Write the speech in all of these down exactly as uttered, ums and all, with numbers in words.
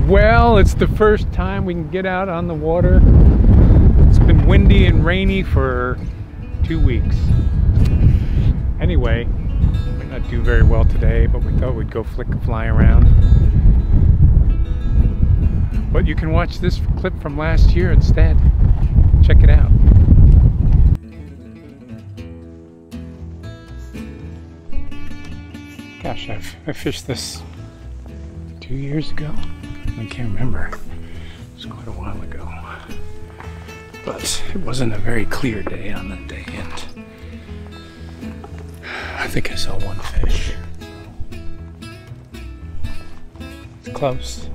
Well, it's the first time we can get out on the water. It's been windy and rainy for two weeks. Anyway, we might not do very well today, but we thought we'd go flick a fly around. But you can watch this clip from last year instead. Check it out. Gosh, I've, I fished this two years ago. I can't remember. It was quite a while ago. But it wasn't a very clear day on that day, and I think I saw one fish. It's close.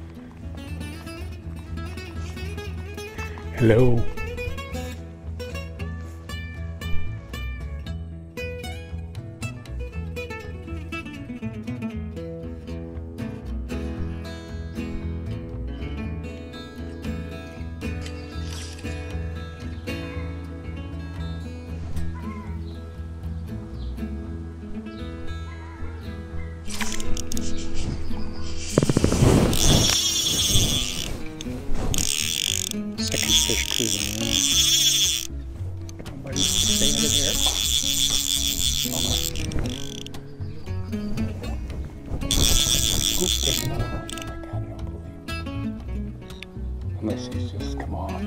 Hello. Second fish cruising around. Nobody stay under there. Oh. Oop, there's another one. Oh my god, I don't believe it. Unless he's just come off.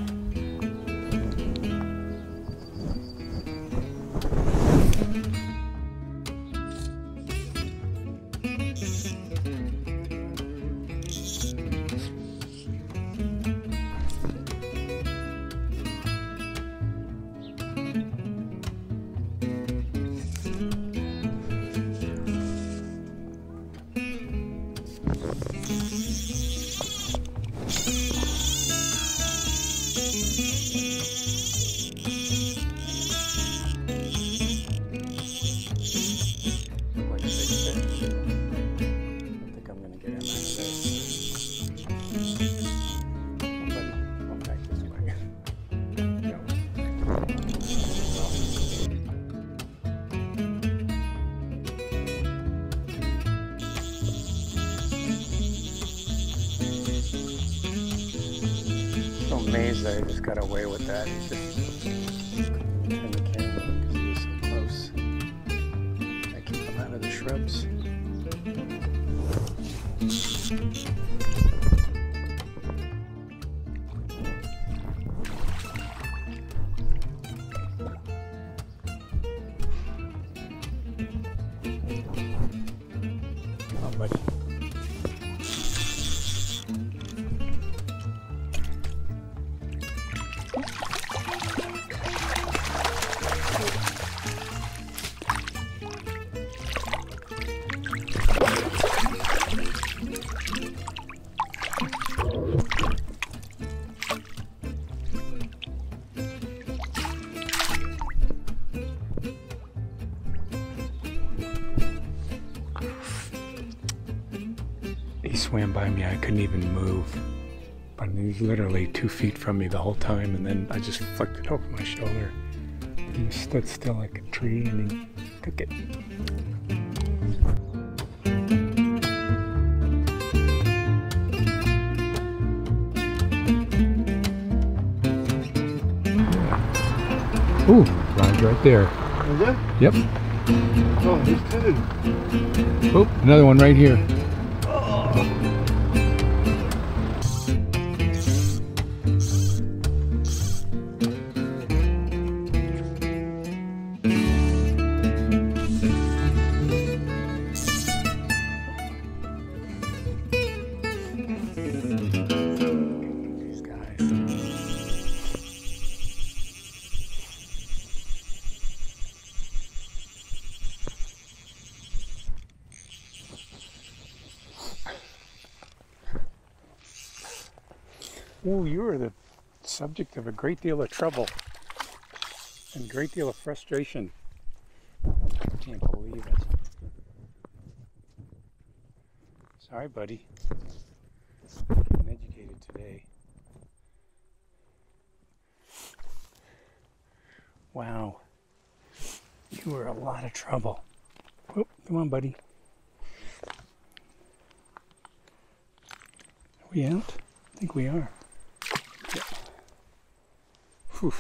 Amazed that I just got away with that. It's just turn the camera because he was so close. I keep him out of the shrubs. Come on, buddy. He swam by me, I couldn't even move. But he was literally two feet from me the whole time, and then I just flicked it over my shoulder. He stood still like a tree and he took it. Ooh, line's right there. Is it? Yep. Oh, he's good. Oh, another one right here. Ooh, you are the subject of a great deal of trouble and a great deal of frustration. I can't believe it. Sorry, buddy. I'm educated today. Wow. You were a lot of trouble. Oh, come on, buddy. We out? I think we are. Yeah. Whew.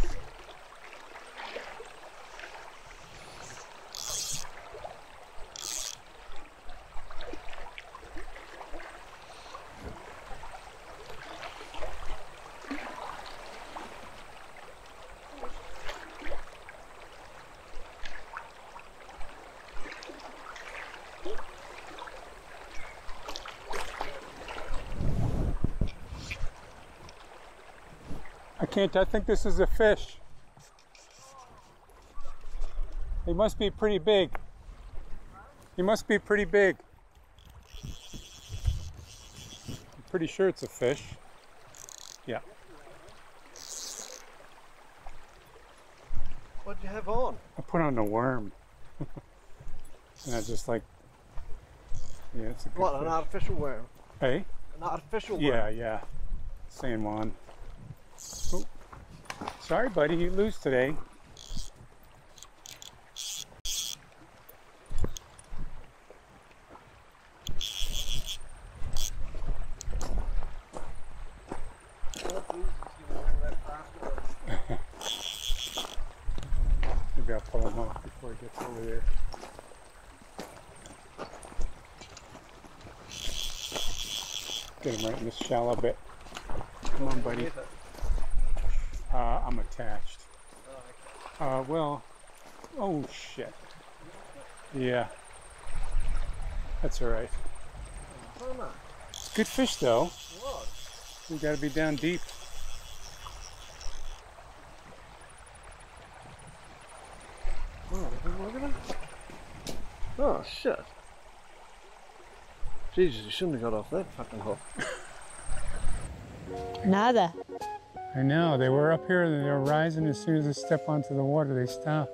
I can't, I think this is a fish. He must be pretty big. He must be pretty big. I'm pretty sure it's a fish. Yeah. What'd you have on? I put on a worm. And I just like, yeah, it's a good What, fish. an artificial worm? Hey? An artificial worm? Yeah, yeah. San Juan. Oh. Sorry, buddy, you lose today. Maybe I'll pull him off before he gets over there. Get him right in this shallow bit. Come on, buddy. Uh, I'm attached. Uh, well, oh shit. Yeah. That's alright. Good fish though. We gotta be down deep. Oh, look at that. Oh, shit. Jesus, you shouldn't have got off that fucking hook. Nada. I know, they were up here and they were rising. As soon as they step onto the water, they stop.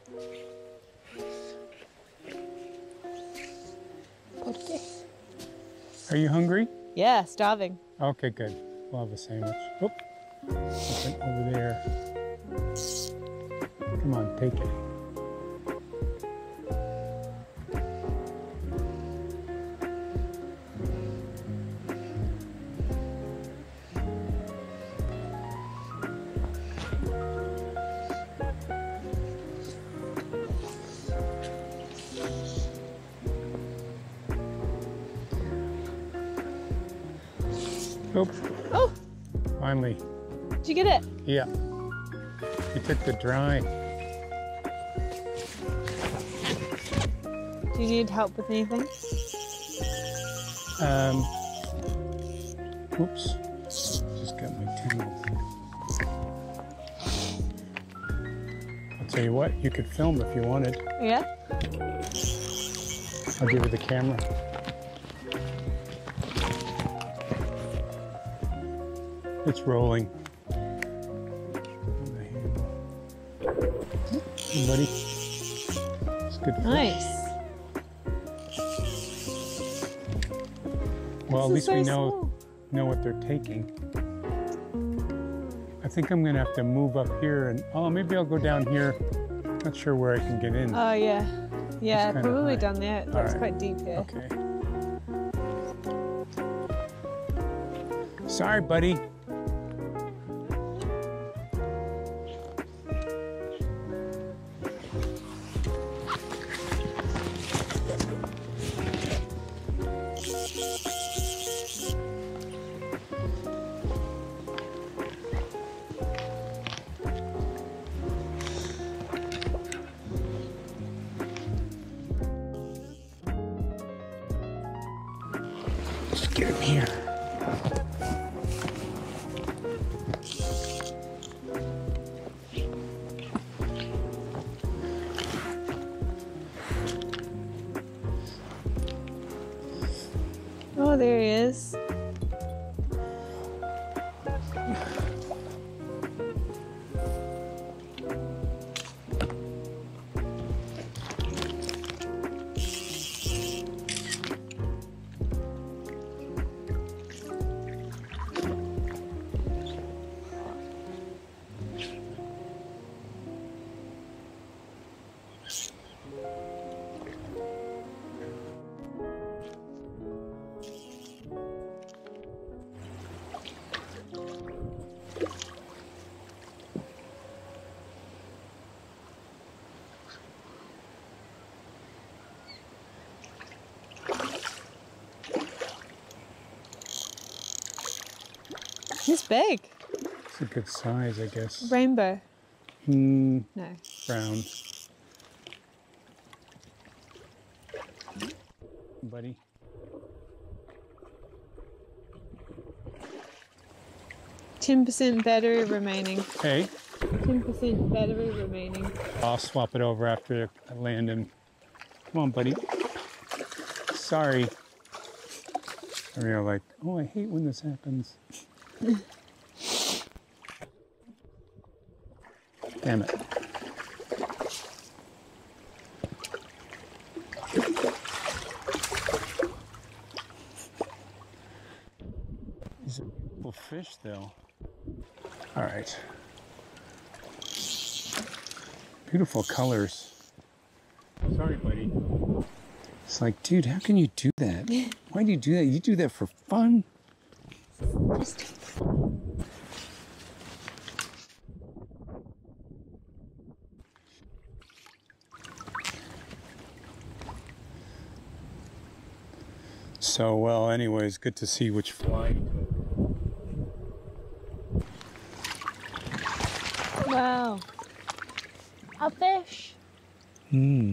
Okay. Are you hungry? Yeah, starving. Okay, good. We'll have a sandwich. Oh, something over there. Come on, take it. Oh, Oh, finally. did you get it? Yeah. You took the dry. Do you need help with anything? Um, whoops. Just got my tangles. I'll tell you what, you could film if you wanted. Yeah? I'll give you the camera. It's rolling. Hey, buddy. It's good fish. Nice. Well, at This is least we so know small. know what they're taking. I think I'm gonna have to move up here and oh, maybe I'll go down here. Not sure where I can get in. Oh, yeah. Yeah, kinda probably high. down there. It All looks right. quite deep here. Okay. Sorry, buddy. Let's get him here. Oh, there he is. He's big. It's a good size, I guess. Rainbow. Hmm. No. Brown. Buddy. ten percent battery remaining. Hey. ten percent battery remaining. I'll swap it over after I land him. Come on, buddy. Sorry. I mean, like, oh, I hate when this happens. Damn it. These are beautiful fish, though. All right. Beautiful colors. Sorry, buddy. It's like, dude, how can you do that? Why do you do that? You do that for fun? So, well, anyways, good to see which fly. Wow. A fish. Hmm.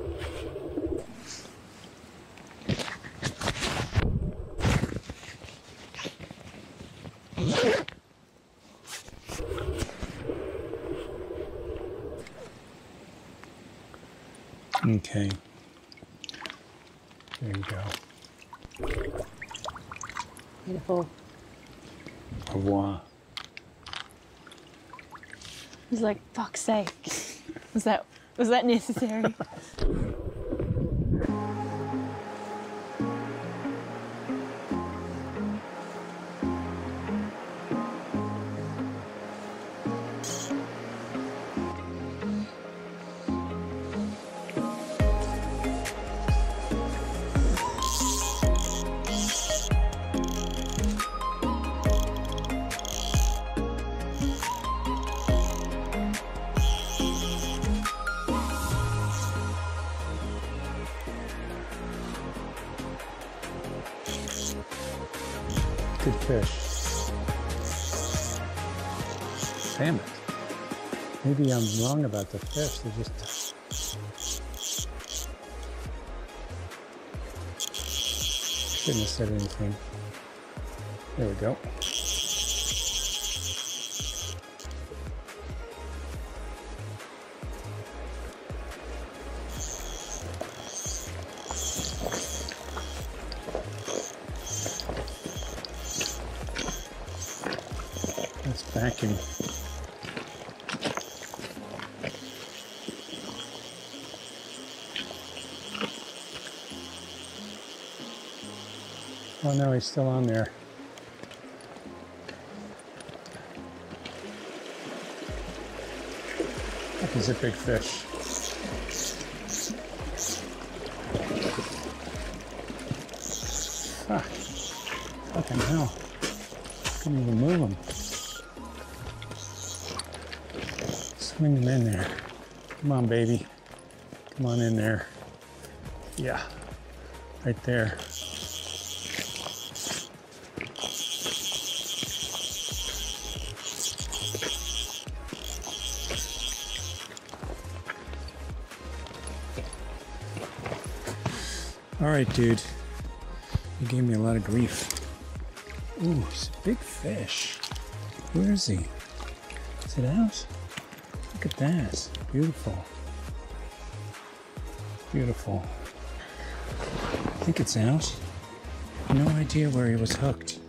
Okay. There you go. Beautiful. Au revoir. He's like, fuck's sake. Was that was that necessary? Good fish. Damn it. Maybe I'm wrong about the fish. They just... Shouldn't have said anything. There we go. That's backing. Oh no, he's still on there. That is a big fish. Fuck. Fucking hell. Couldn't even move him. Swing him in there. Come on, baby. Come on in there. Yeah. Right there. All right, dude. You gave me a lot of grief. Ooh, it's a big fish. Where is he? Is it out? Look at that. Beautiful. Beautiful. I think it's out. No idea where he was hooked.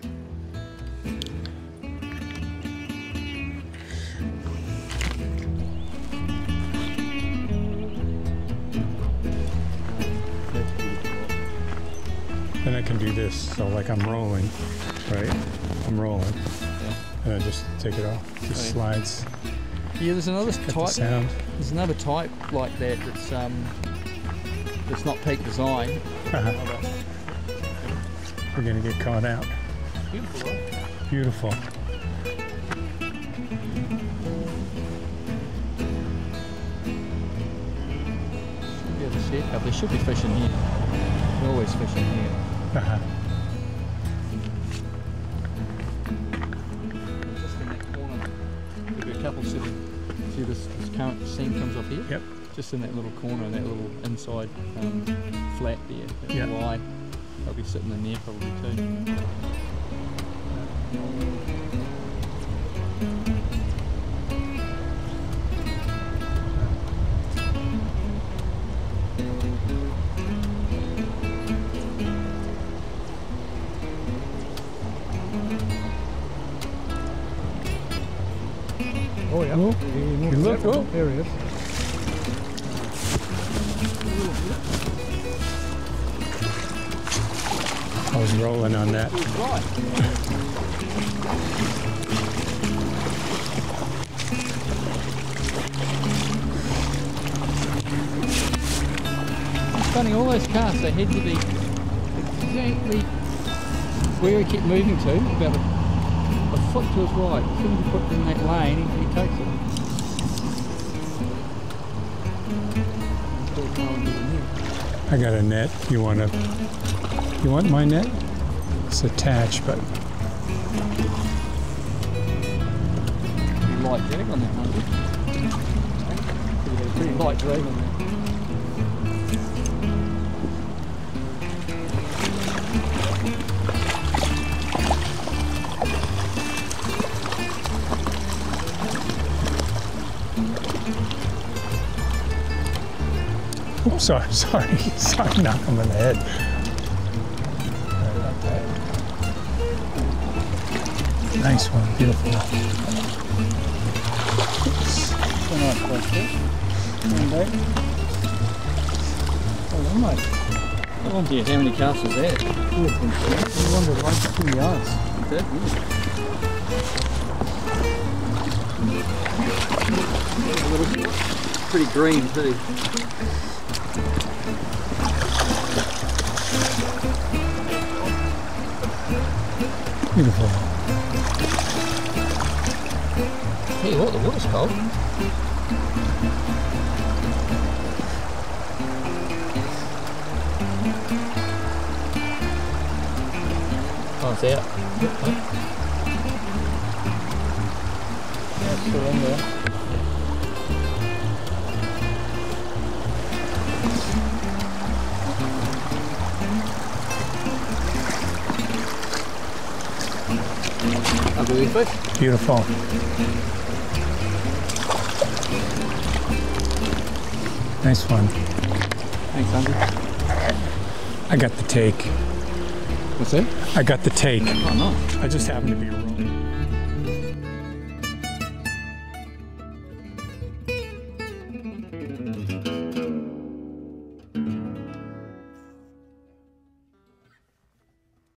Then I can do this, so like I'm rolling, right? I'm rolling. And I just take it off. It just slides. Yeah, there's another Get the type. sound. There's another type like that that's um, that's not peak design. We're gonna get caught out. Beautiful, right? Beautiful. Yeah, the sea cup. There should be fish in here. There's always fish in here. Uh-huh. couple sitting. See this, this current seam comes up here? Yep. Just in that little corner, in that little inside um, flat there, that Yep. Y. They'll be sitting in there probably too. Oh yeah. Oh, He you moved look, several. oh, there he is. I was rolling on that. It's funny, all those casts, they had to be exactly where he kept moving to, about a, a foot to his right. As soon as he put it in that lane, he, he takes it. I got a net. You want to? You want my net? It's attached, but Pretty light drag on that one. Pretty, pretty light drag on that. oops, sorry, sorry, sorry, knock him on the head. Nice one, beautiful. Nice question. Oh, I'm like, I wonder how many casts is that? I wonder, like, two yards. That, yeah. Pretty green too. Beautiful. Hey, what, the water's cold. Oh, it's out. Yeah, it's still in there. Ugly fish. Beautiful. Nice one. Thanks, Andy. I got the take. What's that? I got the take. Oh, nice. I just happened to be wrong.